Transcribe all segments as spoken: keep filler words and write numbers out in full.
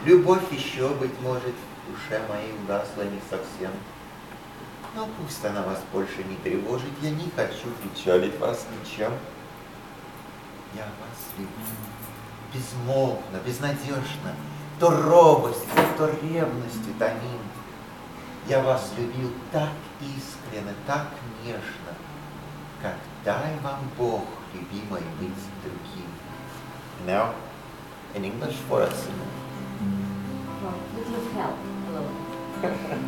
Любовь еще, быть может, в душе моей угасла не совсем. Но пусть она вас больше не тревожит, я не хочу печалить вас ничем. Я вас люблю безмолвно, безнадежно, то робостью, то ревностью томим. Я вас любил так искренно, так нежно, как дай вам Бог, любимой, быть другим. Now, in English for us. Well, with your help, hello.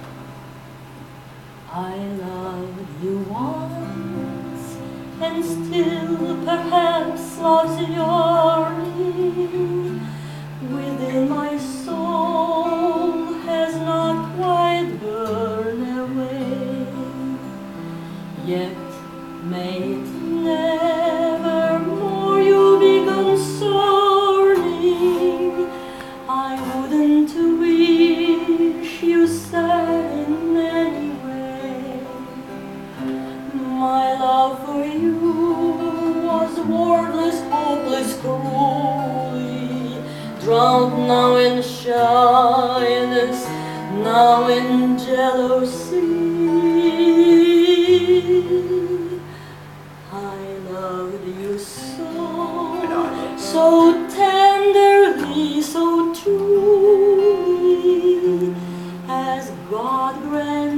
I loved you once, and still perhaps love's yearning within my soul has not quite burned away. Yet may it never more you be concerning. I wouldn't wish you sad in any way. My love for you was wordless, hopeless, cruelly drowned now in shyness, now in jealousy. I loved you so, so tenderly, so truly, as God grant